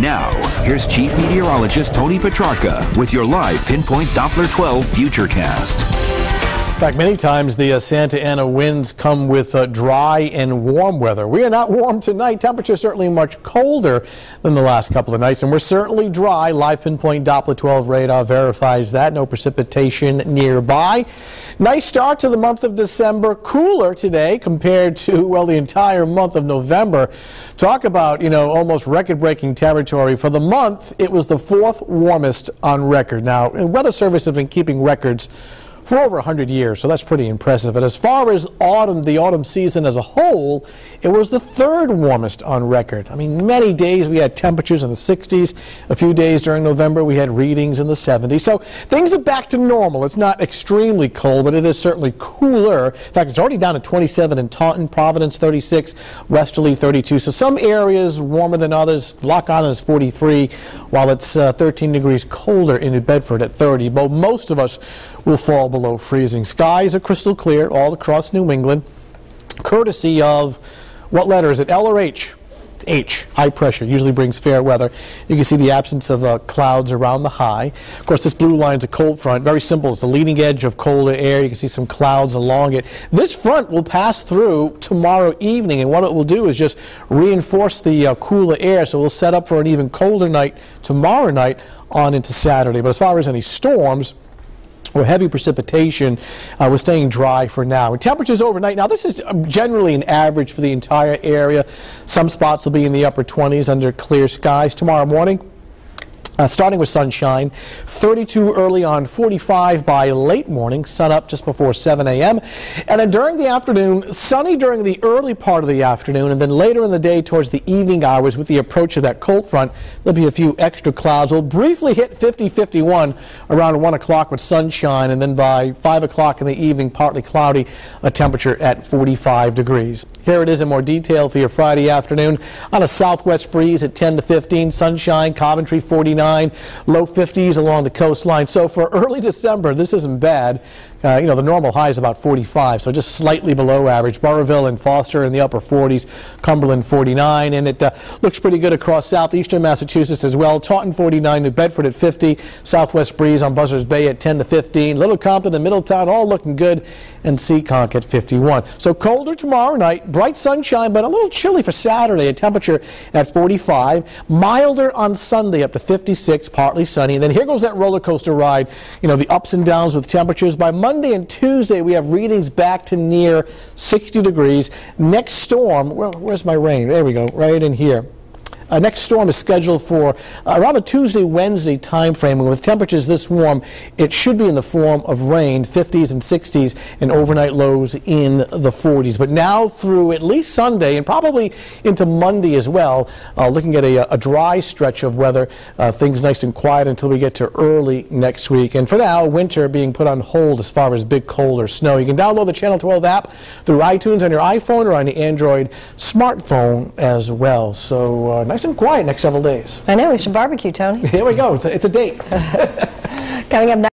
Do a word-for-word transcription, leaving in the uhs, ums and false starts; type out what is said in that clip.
Now, here's Chief Meteorologist Tony Petrarca with your live Pinpoint Doppler twelve Futurecast. In fact, many times the uh, Santa Ana winds come with uh, dry and warm weather. We are not warm tonight. Temperature certainly much colder than the last couple of nights, and we're certainly dry. Live Pinpoint Doppler twelve radar verifies that. No precipitation nearby. Nice start to the month of December. Cooler today compared to, well, the entire month of November. Talk about, you know, almost record-breaking territory. For the month, it was the fourth warmest on record. Now, Weather Service has been keeping records for over one hundred years, so that's pretty impressive. But as far as autumn, the autumn season as a whole, it was the third warmest on record. I mean, many days we had temperatures in the sixties. A few days during November we had readings in the seventies. So things are back to normal. It's not extremely cold, but it is certainly cooler. In fact, it's already down to twenty-seven in Taunton, Providence thirty-six, Westerly thirty-two. So some areas warmer than others. Lock Island is forty-three, while it's uh, thirteen degrees colder in New Bedford at thirty. But most of us will fall below freezing. Skies are crystal clear all across New England, courtesy of, what letter is it, L or H? H, high pressure, usually brings fair weather. You can see the absence of uh, clouds around the high. Of course, this blue line is a cold front. Very simple. It's the leading edge of colder air. You can see some clouds along it. This front will pass through tomorrow evening, and what it will do is just reinforce the uh, cooler air, so we'll set up for an even colder night tomorrow night on into Saturday. But as far as any storms or heavy precipitation, uh, we're staying dry for now. And temperatures overnight, now this is generally an average for the entire area. Some spots will be in the upper twenties under clear skies. Tomorrow morning, Uh, starting with sunshine, thirty-two early on, forty-five by late morning, sun up just before seven A M And then during the afternoon, sunny during the early part of the afternoon, and then later in the day towards the evening hours with the approach of that cold front, there'll be a few extra clouds. We'll briefly hit fifty, fifty-one around one o'clock with sunshine, and then by five o'clock in the evening, partly cloudy, a temperature at forty-five degrees. Here it is in more detail for your Friday afternoon. On a southwest breeze at ten to fifteen, sunshine, Coventry forty-nine, low fifties along the coastline. So for early December, this isn't bad. Uh, you know, the normal high is about forty-five, so just slightly below average. Burrillville and Foster in the upper forties, Cumberland forty-nine, and it uh, looks pretty good across southeastern Massachusetts as well. Taunton forty-nine, New Bedford at fifty, southwest breeze on Buzzards Bay at ten to fifteen, Little Compton and Middletown all looking good, and Seekonk at fifty-one. So colder tomorrow night, bright sunshine, but a little chilly for Saturday, a temperature at forty-five, milder on Sunday up to fifty-six, partly sunny, and then here goes that roller coaster ride, you know, the ups and downs with temperatures. By Monday Monday and Tuesday, we have readings back to near sixty degrees. Next storm, where, where's my rain? There we go, right in here. Uh, next storm is scheduled for uh, around the Tuesday, Wednesday time frame, and with temperatures this warm, it should be in the form of rain, fifties and sixties, and overnight lows in the forties. But now through at least Sunday, and probably into Monday as well, uh, looking at a, a dry stretch of weather, uh, things nice and quiet until we get to early next week. And for now, winter being put on hold as far as big cold or snow. You can download the Channel twelve app through iTunes on your iPhone or on the Android smartphone as well. So uh, nice and quiet next several days. I know, we should barbecue, Tony. Here we go. It's a, it's a date. Coming up next.